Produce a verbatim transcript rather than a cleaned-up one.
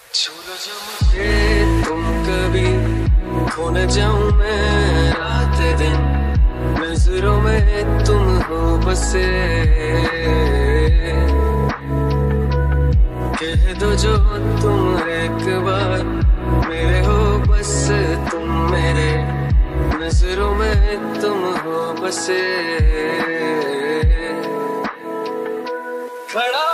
छू लो जो मुझे तुम कभी, खो न जाऊं मैं रात दिन, नजरों में तुम हो बसे। कह दो जो तुम एक बार मेरे हो, बस तुम मेरे, नजरों में तुम हो बसे। खड़ा